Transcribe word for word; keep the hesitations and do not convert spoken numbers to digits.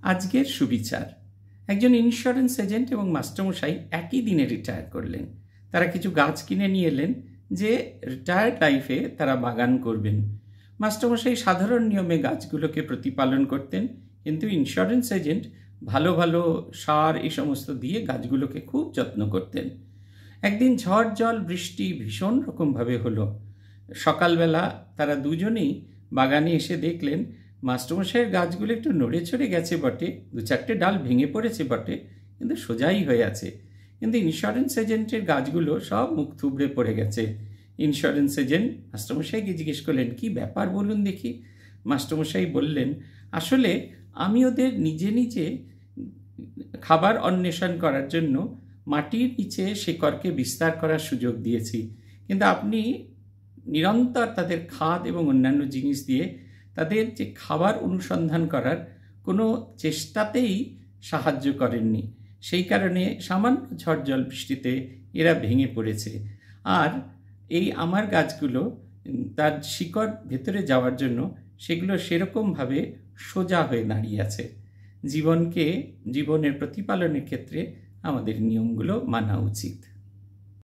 আজকের সুবিচার। একজন ইন্স্যুরেন্স এজেন্ট এবং মাস্টারমশাই একই দিনে রিটায়ার করলেন। তারা কিছু গাছ কিনে নিয়ে এলেন যে রিটায়ার্ড লাইফে তারা বাগান করবেন। মাস্টারমশাই সাধারণ নিয়মে গাছগুলোকে প্রতিপালন করতেন, কিন্তু ইন্স্যুরেন্স এজেন্ট ভালো ভালো সার এই সমস্ত দিয়ে গাছগুলোকে খুব যত্ন করতেন। একদিন ঝড় জল বৃষ্টি ভীষণ রকমভাবে হলো। সকালবেলা তারা দুজনেই বাগানে এসে দেখলেন মাস্টারমশাইয়ের গাছগুলো একটু নড়ে চড়ে গেছে বটে, দু চারটে ডাল ভেঙে পড়েছে বটে, কিন্তু সোজাই হয়ে আছে। কিন্তু ইন্স্যুরেন্স এজেন্টের গাছগুলো সব মুখ থুবড়ে পড়ে গেছে। ইন্স্যুরেন্স এজেন্ট মাস্টারমশাইকে জিজ্ঞেস করলেন, কি ব্যাপার বলুন দেখি। মাস্টারমশাই বললেন, আসলে আমি ওদের নিজে নিজে খাবার অন্বেষণ করার জন্য মাটির নিচে শিকড়কে বিস্তার করার সুযোগ দিয়েছি, কিন্তু আপনি নিরন্তর তাদের খাদ এবং অন্যান্য জিনিস দিয়ে তাদের যে খাবার অনুসন্ধান করার কোনো চেষ্টাতেই সাহায্য করেননি। সেই কারণে সামান্য ঝড় জল বৃষ্টিতে এরা ভেঙে পড়েছে। আর এই আমার গাছগুলো তার শিকড় ভেতরে যাওয়ার জন্য সেগুলো সেরকমভাবে সোজা হয়ে দাঁড়িয়ে আছে। জীবনকে জীবনের প্রতিপালনের ক্ষেত্রে আমাদের নিয়মগুলো মানা উচিত।